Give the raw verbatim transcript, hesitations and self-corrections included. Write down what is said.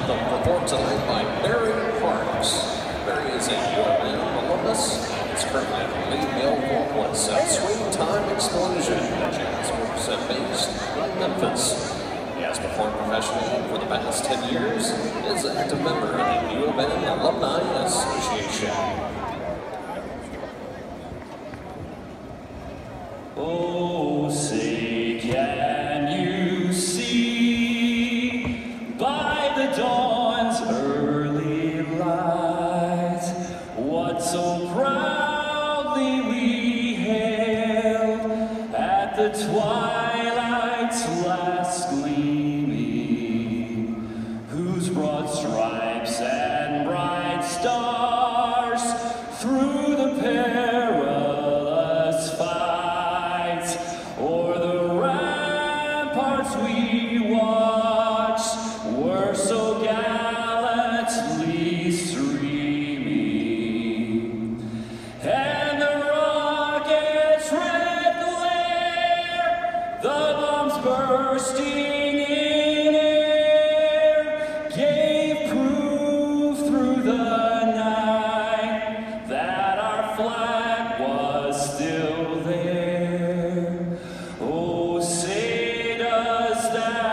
Anthem performed tonight by Barry Parks. Barry is a U M M alumnus and is currently the lead male vocalist at Swing Time Explosion, a jazz percent based in Memphis. He has performed professionally for the past ten years and is an active member of the U M M Alumni Association. Oh, say can you see by the dawn's early light what so proudly we hailed at the twilight's last gleaming, whose broad stripes and bright stars through the perilous fight o'er the ramparts we watched were so gallantly streaming, and the rocket's red glare, the bombs bursting in air, gave proof through the night that our flag was still there. Oh, say does that